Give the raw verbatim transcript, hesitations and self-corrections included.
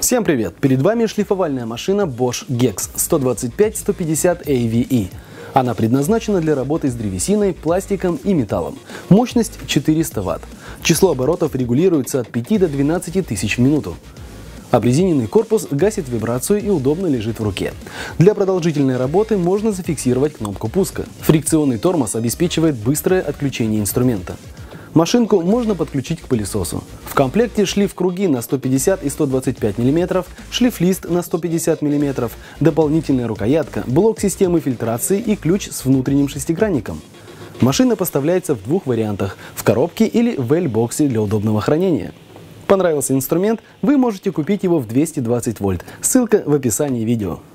Всем привет! Перед вами шлифовальная машина Bosch Gex сто двадцать пять сто пятьдесят эй ви и. Она предназначена для работы с древесиной, пластиком и металлом. Мощность четыреста ватт. Число оборотов регулируется от пяти до двенадцати тысяч в минуту. Обрезиненный корпус гасит вибрацию и удобно лежит в руке. Для продолжительной работы можно зафиксировать кнопку пуска. Фрикционный тормоз обеспечивает быстрое отключение инструмента. Машинку можно подключить к пылесосу. В комплекте шлиф-круги на сто пятьдесят и сто двадцать пять миллиметров, шлиф-лист на сто пятьдесят миллиметров, дополнительная рукоятка, блок системы фильтрации и ключ с внутренним шестигранником. Машина поставляется в двух вариантах – в коробке или в эль-боксе для удобного хранения. Понравился инструмент? Вы можете купить его в двести двадцать вольт. Ссылка в описании видео.